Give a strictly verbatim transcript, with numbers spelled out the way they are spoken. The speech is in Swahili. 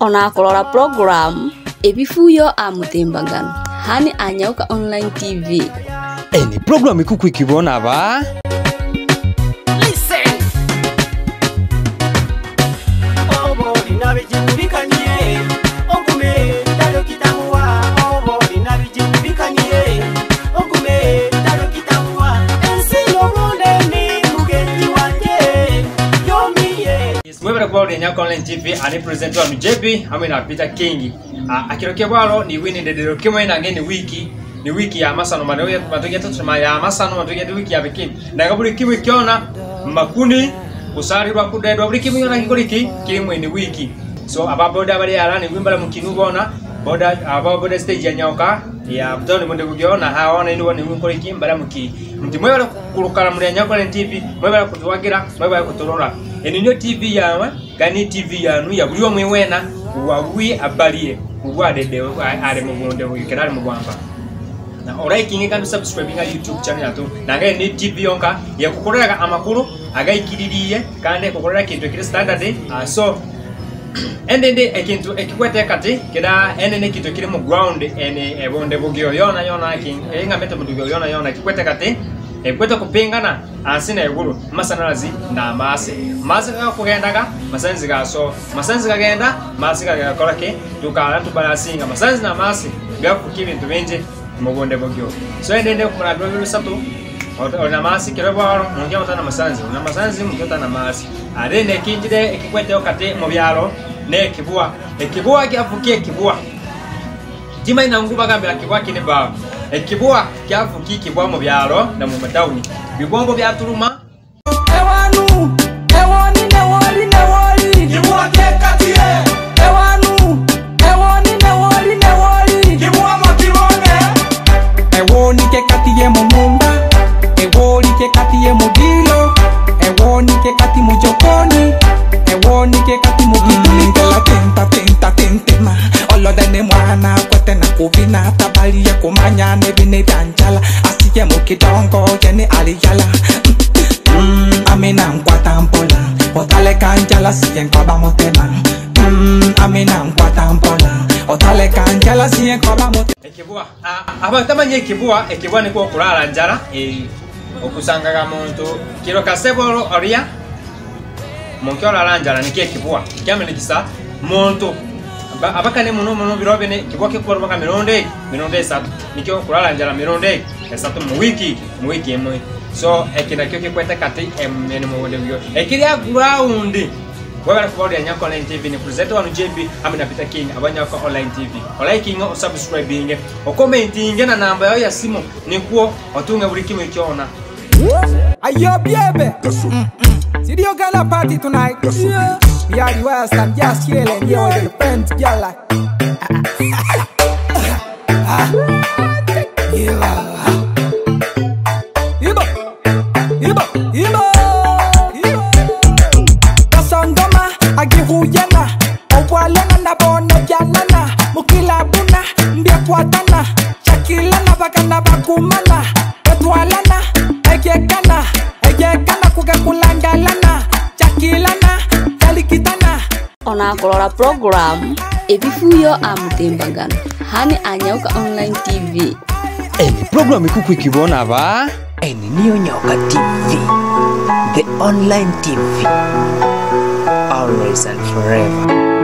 Ona kolora program ebifuyo amutembagan hani anyauka online T V. Eni program ikuku ikibona ba. Listen. Obo inabijibikanye. Ongume dalo kitamwa. Obo inabijibikanye. Ongume dalo kitamwa. Ensi lobonde ni mugeni wanje. Yomiye. Mwebara kwa uri nyako online T V ani presenter wa J B ame na Peter King. Akirokia bwalo ni wini ndedero kemo ina ngeni wiki ni wiki ya masano madoya matogia tutuma ya masano matogia wiki ya biki ndaga buri kimwe kiona makuni usari rwa kudedwa buri kimwe yona ngoriki kimwe ni wiki so ababoda bari arani wimbala mukinu bona boda ababoda stage ya nyoka ya butoni munde kugiona haona ni woni ngoriki mbara muki mti mwebala kurukara muri nyako T V mwebala kutuwagira mwebala kutorora eninyo T V yawe gani T V yanu ya buri omwe wena wawi abaliye ubwadede ari mubonde wikirari mubwamba na oraikinge kandi subscribing ya YouTube channel yato nanga ni T V yonka ya kukorera amakuru agayikiririye kandi kukorera kintu kiri standard uh, so endende ekintu ekikwete kati kida endende kintu kiri mu ground ene ebonde bugyo yona yona king enga mete mudugyo yona yona kikwete kati ekwete kupingana asina eguru masanarazi na mase mase ga kugendaga masanzi ga so masanzi ga genda mase ga korake tukala tubalasinga masanzi na mase ga kukibi bintu benje mubonde bugyo so endende kumara byo sato ona mase kirebo ngiye mutana masanzi na masanzi mutana na mase arene kinjide ekikwete okate mu byaro ne kibua ekibua kyafukie kibua jima ina nguba gambira kibua kine ba ekibua kyafukie kibua mu byaro na mu matawuni bibongo byaturuma Ewanu, ewani newali newali. Kibua kekatie. Ewanu, ewani newali newali. Kibua makibone. Ewoni kekatie mumumba. Ewoni kekatie mudilo. Ewoni kekati mujokoni. Ewoni kekati mugiduli. Ngela tenta tenta tentema. Olodene mwana kwete na kubina. Tabali ya kumanya nebine danjala. Asiye mukidongo yene aliyala. Mmm, amina nkwata mpola. Otale kanjala siye nkwaba motema. Mmm, amina nkwata mpola. Otale kanjala siye nkwaba motema. ekibua aba tamanye ekibua ekibua ni ko kulala njala e okusanga ga muntu kiro kaseboro oria monke olala njala ni ekibua kyamene kisa muntu abakane muno muno birobe ne kibua kikoro baka mironde mironde esatu nikyo kulala njala mironde esatu mu wiki mu wiki emwe so ekina kyo kikwete kati emene mu wonde byo ekiri ground wabara kubodi nyako online T V ni presenter wanu J B amina Peter King abanyako online T V oliking o subscribing o commenting na namba yao ya simu ni kuo otunga buri kimwe kyona Ayo baby. See you gonna party tonight. Yeah. We are the West and just chilling here with the friends, girl like. Ibo, Ibo, Ibo, Ibo. Kasongoma agihuyana, owalana na bone byanana, mukila buna mbia kwatana, chakilana bakana bakumana, etwalana, egekana, egekana kugakulangalana, chakilana, kalikitana. Ona kolora program ebifuyo amutembagan hani anyauka online T V. Eni program ikuku ikibona ba. Eni niyo nyoka T V, the online T V, always and forever.